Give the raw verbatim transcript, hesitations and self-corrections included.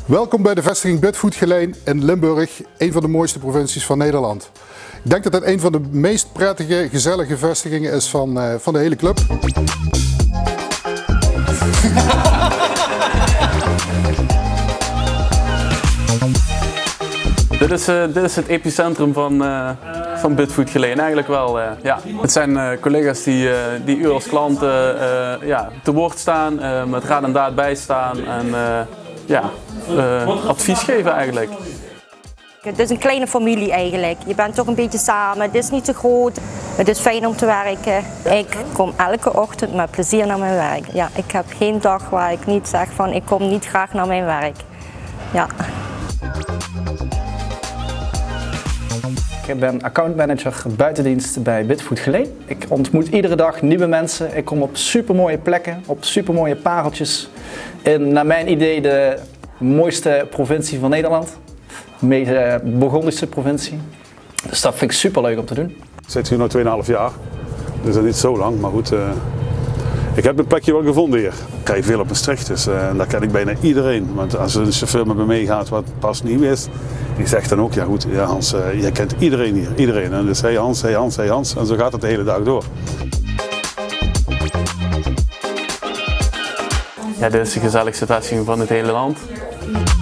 Welkom bij de vestiging Bitfood Geleen in Limburg, een van de mooiste provincies van Nederland. Ik denk dat het een van de meest prettige, gezellige vestigingen is van, uh, van de hele club. Dit is, uh, dit is het epicentrum van, uh, van Bitfood Geleen, eigenlijk wel. Uh, ja. Het zijn uh, collega's die, uh, die u als klant uh, uh, ja, te woord staan, uh, met raad en daad bijstaan en uh, ja, uh, advies geven eigenlijk. Het is een kleine familie eigenlijk. Je bent toch een beetje samen, het is niet te groot. Het is fijn om te werken. Ik kom elke ochtend met plezier naar mijn werk. Ja, ik heb geen dag waar ik niet zeg van ik kom niet graag naar mijn werk. Ja. Ik ben accountmanager buitendienst bij Bitfood Geleen. Ik ontmoet iedere dag nieuwe mensen. Ik kom op supermooie plekken, op supermooie pareltjes. In, naar mijn idee, de mooiste provincie van Nederland. De meest uh, Burgondische provincie. Dus dat vind ik super leuk om te doen. Ik zit hier nu twee komma vijf jaar, dus dat is niet zo lang, maar goed. Uh, ik heb mijn plekje wel gevonden hier. Ik krijg veel op mijn stricht, dus uh, daar ken ik bijna iedereen. Want als er een chauffeur met me meegaat wat pas nieuw is, die zegt dan ook, ja goed, ja Hans, uh, jij kent iedereen hier, iedereen. En dus hey Hans, hey Hans, hey Hans, en zo gaat het de hele dag door. Ja, dit is de gezelligste vestiging van het hele land.